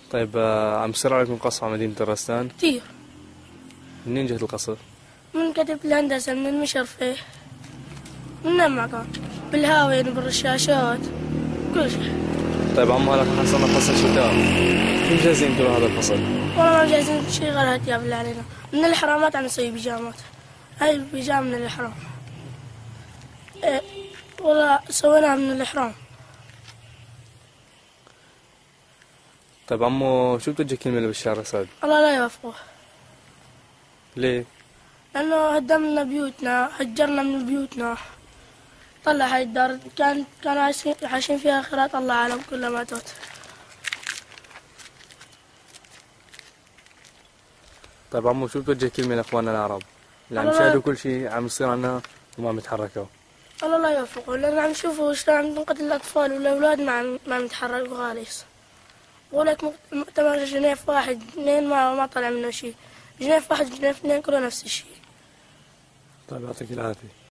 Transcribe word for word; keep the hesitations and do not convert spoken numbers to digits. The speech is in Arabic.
طيب آه، عم يصير عليكم قصف على مدينة الرستان؟ كتير. منين جهة القصف؟ من كتب الهندسة، من المشرفة، من أي مكان، بالهاوية، بالرشاشات، كل شيء. طيب عمو هلا حصلنا فصل شتاء، كيف جاهزين انتوا لهذا الفصل؟ والله ما جاهزين شيء غير هالثياب اللي علينا. من الحرامات عم نسوي بيجامات. هاي البيجامة من الإحرام. إيه والله سويناها من الإحرام. طيب عمو شو بتوجه كلمة لبشار الأسد؟ الله لا يوفقه. ليه؟ لأنه هدمنا بيوتنا، هجرنا من بيوتنا، طلع هاي الدار كان كانوا عايشين عايشين فيها خيرات الله أعلم كلها ماتت. طيب عمو شو بتوجه كلمة لإخواننا العرب؟ اللي عم يشاهدوا كل شيء عم يصير عنا وما عم يتحركوا. الله لا يوفقه، لأن عم نشوفوا شلون عم نقتل الأطفال والأولاد ما عم ما عم يتحركوا خالص. ولك مؤتمر جنيف واحد اثنين ما ما طلع منه شيء، جنيف واحد جنيف اثنين كله نفس الشيء. طيب يعطيك العافية.